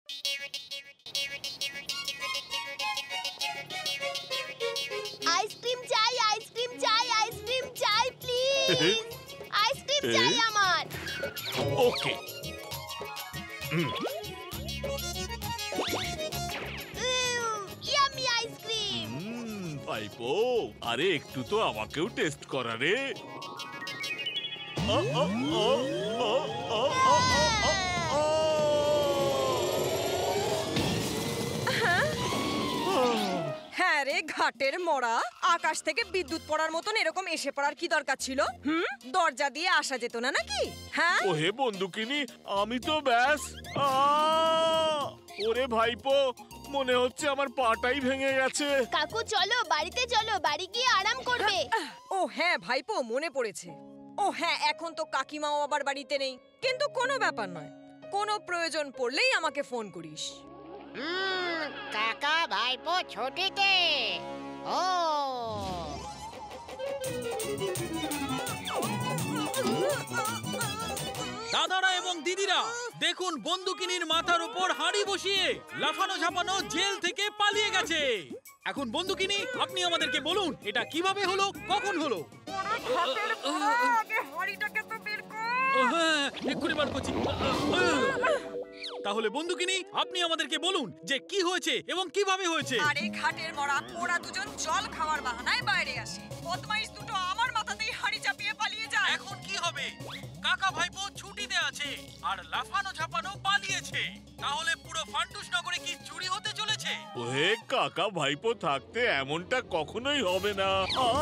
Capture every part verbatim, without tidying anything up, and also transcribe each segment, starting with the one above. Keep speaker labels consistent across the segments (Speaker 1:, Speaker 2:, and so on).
Speaker 1: Ice cream চাই, ice cream চাই, ice cream চাই প্লিজ। আইসক্রিম চাই আমার।
Speaker 2: ওকে।
Speaker 1: Yummy ice cream.
Speaker 2: ভাইপো, আরে একটু তো আমাকেও টেস্ট করা রে।
Speaker 3: হ্যাঁ রে ঘাটের মরা, আকাশ থেকে বিদ্যুৎ পড়ার মতন এরকম এসে পড়ার কি দরকার ছিল? হুম, দরজা দিয়ে আসা যেত না নাকি? হ্যাঁ
Speaker 2: ওহে বন্দুকিনী, আমি তো ব্যাস। ওরে ভাইপো, মনে হচ্ছে আমার পাটাই ভেঙে গেছে।
Speaker 1: কাকু চলো বাড়িতে চলো, বাড়ি গিয়ে আরাম করবে।
Speaker 3: ও হ্যাঁ ভাইপো, মনে পড়েছে। ও হ্যাঁ, এখন তো কাকিমাও আবার বাড়িতে নেই, কিন্তু কোনো ব্যাপার নয়, কোনো প্রয়োজন পড়লেই আমাকে ফোন করিস।
Speaker 4: হুম, কাকা ভাইপো ছুটিতে। ও
Speaker 5: দাদারা এবং দিদিরা, দেখুন বন্দুকিনীর মাথার উপর হাঁড়ি বসিয়ে লাফানো ঝাপানো জেল থেকে পালিয়ে গেছে। এখন বন্দুকিনী, আপনি আমাদেরকে বলুন এটা কিভাবে হলো, কখন হলো? হ্যাঁ, এক্ষুনি বার করছি। তাহলে বন্দুকিনী, আপনি আমাদেরকে বলুন যে কি হয়েছে এবং কিভাবে হয়েছে।
Speaker 3: আরে ঘাটের মরা, ওরা দুজন জল খাওয়ার বাহানায় বাইরে আসে, বদমাইশ দুটো আমার মাথাতেই হাঁড়ি চাপিয়ে পালিয়ে যায়।
Speaker 5: এখন কি হবে? কাকা ভাইপো ছুটিতে আছে আর লাফানো ঝাপানো পালিয়েছে, তাহলে পুরো ফান্টুস নগরে কি চুরি হতে চলেছে?
Speaker 2: ওহে কাকা ভাইপো থাকতে এমনটা কখনোই হবে না।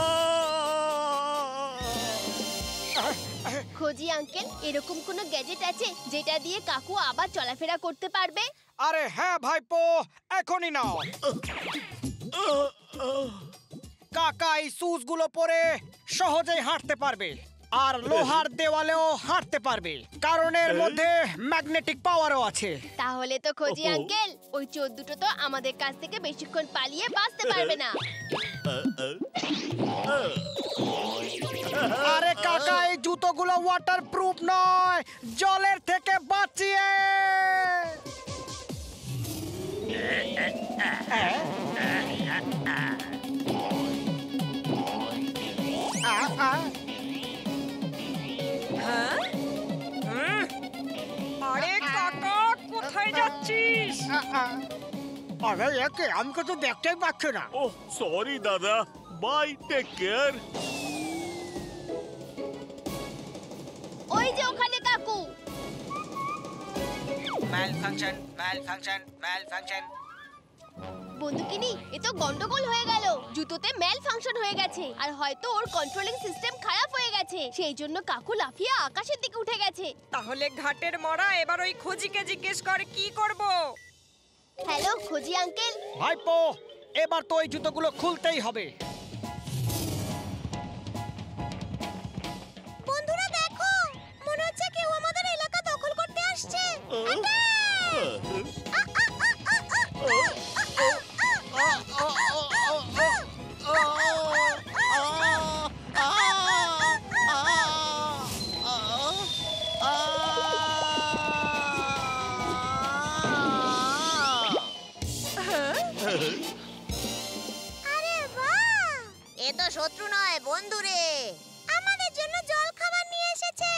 Speaker 1: খোঁজি আঙ্কেল, এরকম কোনো গ্যাজেট আছে যেটা দিয়ে কাকু আবার চলাফেরা করতে পারবে?
Speaker 6: আরে হ্যাঁ ভাইপো, এখনই নাও। কাকা এই শুজ গুলো পরে সহজেই হাঁটতে পারবে, আর লোহার দেওয়ালেও হাঁটতে পারবে, কারণ এর মধ্যে ম্যাগনেটিক পাওয়ারও আছে।
Speaker 1: তাহলে তো খোঁজি আঙ্কেল, ওই চোর দুটো তো আমাদের কাছ থেকে বেশিক্ষণ পালিয়ে বাঁচতে পারবে না।
Speaker 6: আরে কাকা, এই জুতোগুলো ওয়াটার প্রুফ নয়, জলের থেকে বাঁচিয়ে।
Speaker 3: আরে কাকা, কোথায় যাচ্ছিস?
Speaker 6: আরে একে আমাকে তো দেখতেই পাচ্ছে না।
Speaker 2: ওহ সরি দাদা, বাই, টেক কেয়ার।
Speaker 1: ওই যে ওখানে কাকু।
Speaker 6: Malfunction, malfunction, malfunction.
Speaker 1: বন্দুকিনী, এ তো গন্ডগোল হয়ে গেল। জুতোতে ম্যাল ফাংশন হয়ে গেছে, আর হয়তো ওর কন্ট্রোলিং সিস্টেম খারাপ হয়ে গেছে, সেই জন্য কাকু লাফিয়ে আকাশের দিকে উঠে গেছে।
Speaker 3: তাহলে ঘাটের মরা, এবার ওই খোঁজিকে জিজ্ঞেস কর কি করব।
Speaker 1: হ্যালো খোঁজি আঙ্কেল।
Speaker 6: ভাইপো, এবার তো এই জুতোগুলো খুলতেই হবে।
Speaker 1: বন্ধুরা দেখো, মনে হচ্ছে কেউ আমাদের এলাকা দখল করতে আসছে।
Speaker 4: এ তো শত্রু নয়, বন্ধু রে।
Speaker 1: আমাদের জন্য জল খাবার নিয়ে এসেছে।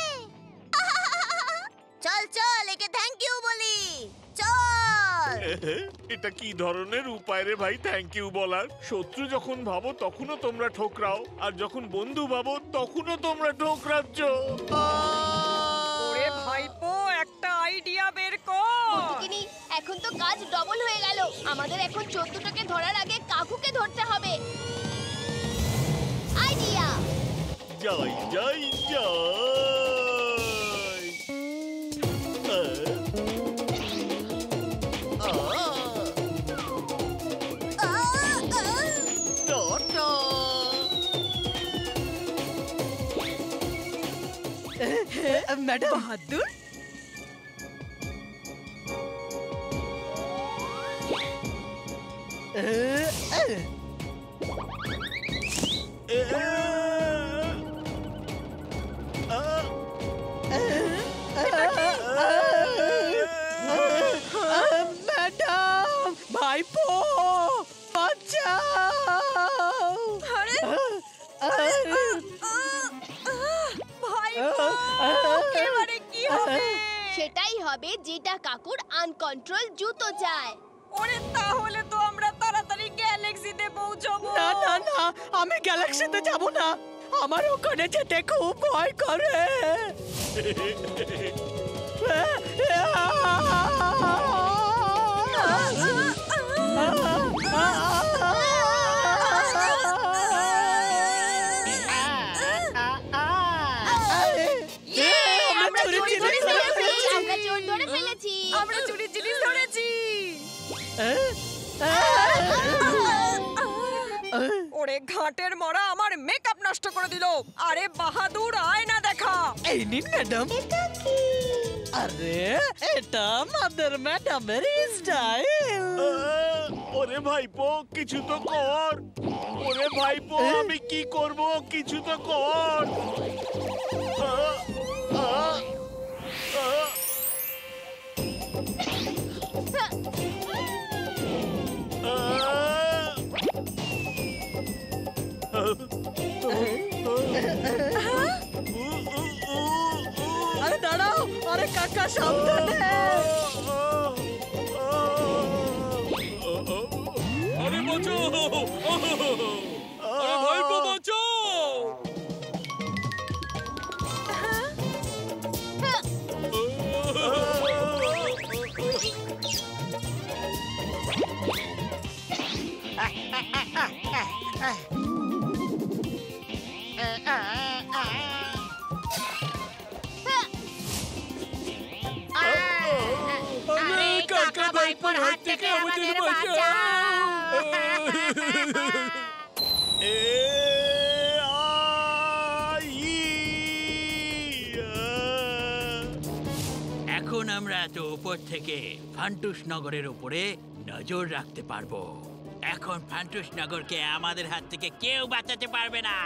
Speaker 4: চল চল, একে থ্যাংক ইউ বলি, চল।
Speaker 2: এটা কি ধরনের উপায় রে ভাই থ্যাংক ইউ বলার? শত্রু যখন ভাবো তখনও তোমরা ঠোকরাও, আর যখন বন্ধু ভাবো তখনও তোমরা ঠোকরাচ্ছ।
Speaker 3: ওরে ভাইপো, একটা আইডিয়া বের কর।
Speaker 1: বন্দুকিনী, এখন তো কাজ ডবল হয়ে গেল। আমাদের এখন চোদ্দটাকে ধরার আগে কাকুকে ধরতে হবে। আইডিয়া!
Speaker 2: যাই যাই যাই।
Speaker 3: ম্যাডাম বাহাদুর,
Speaker 1: আনকন্ট্রোল জুতো চায়।
Speaker 3: ওরে তাহলে তো আমরা তাড়াতাড়ি গ্যালাক্সিতে পৌঁছবো।
Speaker 6: না না না, আমি গ্যালাক্সিতে যাব না, আমার ওখানে যেতে খুব ভয় করে।
Speaker 1: আমরা চুরি করে ফেলেছি, আমরা চোর ধরে ফেলেছি।
Speaker 3: আমরা চুরির জিনিস ধরেছি। ওরে ঘাটের মরা আমার মেকআপ নষ্ট করে দিল। আরে বাহাদুর আয়না দেখা।
Speaker 6: এই নিন ম্যাডাম। আরে এটা আমাদের ম্যাডামের স্টাইল।
Speaker 2: ওরে ভাইপো কিছু তো কর। ওরে ভাইপো আমি কি করব, কিছু তো কর। আহ, আহ, আহ।
Speaker 6: আরে দাঁড়াও, আরে কাকা সাবধানে।
Speaker 5: আরে বাঁচো! আরে ভাইপো বাঁচো!
Speaker 1: আরে কাকা ভাইপোর হাত থেকে আমাদের বাঁচাও।
Speaker 2: এ আই
Speaker 5: এখন আমরা এত উপর থেকে ফান্টুস নগরের উপরে নজর রাখতে পারবো। এখন ফান্টুস নগরকে আমাদের হাত থেকে কেউ বাঁচাতে পারবে না।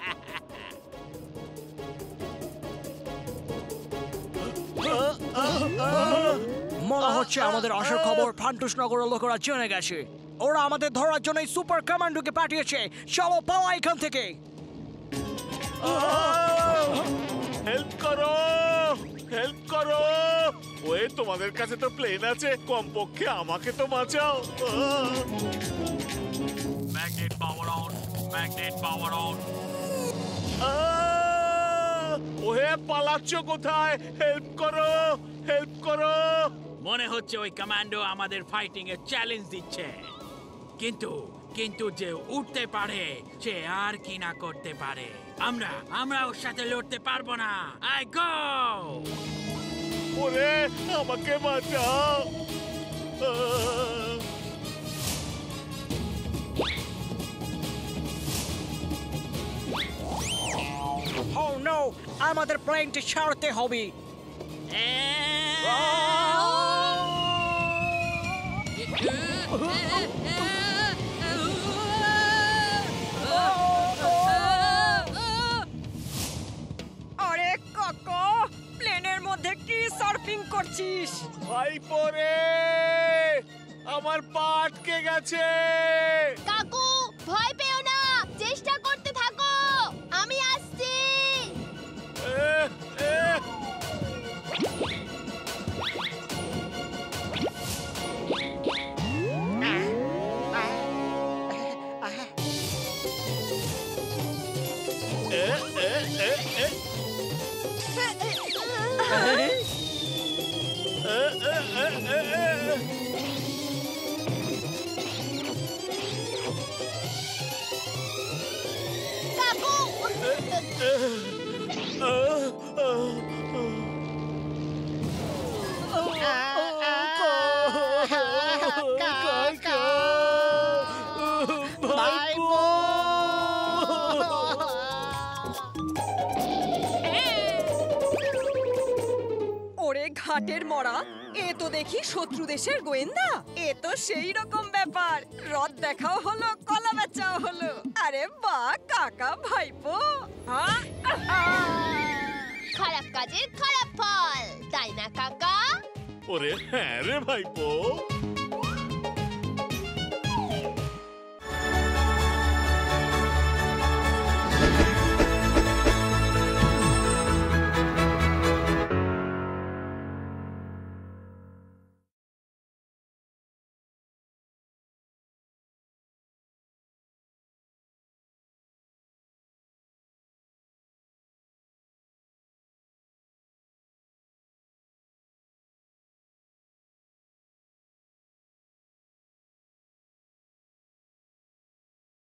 Speaker 6: মনে হচ্ছে আমাদের আসল খবর ফান্টুস নগরের লোকেরা জেনে গেছে। ওরা আমাদের ধরার জন্য সুপার কমান্ডোকে পাঠিয়েছে। চলো পাওয়া এখান থেকে।
Speaker 2: হেল্প করো, হেল্প করো। ওয়ে তোমাদের কাছে তো প্লেন আছে, কমপক্ষে আমাকে তো বাঁচাও।
Speaker 5: Magnet power on, magnet power on.
Speaker 2: ওহে পালাচ্ছ কোথায়? হেল্প করো, হেল্প করো।
Speaker 5: মনে হচ্ছে ওই কমান্ডো আমাদের ফাইটিং এর চ্যালেঞ্জ দিচ্ছে। কিন্তু কিন্তু যে উঠতে পারে সে আর কি না করতে পারে। আমরা আমরা ওর সাথে লড়তে পারবো না। আই গো!
Speaker 2: ওরে আমাকে বাঁচাও।
Speaker 6: ও নো, আমাদের প্লেনটি ছাড়তে হবে।
Speaker 3: আরে কাকা, প্লেনের মধ্যে কি সার্ফিং করছিস?
Speaker 2: ভাইপো রে, আমার পা আটকে গেছে।
Speaker 1: কাকু ভয় পেও না, চেষ্টা করতে থাকো, আমি আসছি।
Speaker 2: এ, এ। এ, এ, এ, এ। এ, এ, এ, এ, এ।
Speaker 1: কাকু
Speaker 3: ওরে ঘাটের মরা, এ তো দেখি শত্রু দেশের গোয়েন্দা। এ তো সেই রকম ব্যাপার, রথ দেখাও হলো, কলা বেচাও হলো। আরে বাহ কাকা ভাইপো। হ্যাঁ?
Speaker 1: খারাপ কাজের খারাপ ফল, তাই না কাকা?
Speaker 2: ওরে হ্যাঁ রে ভাইপো।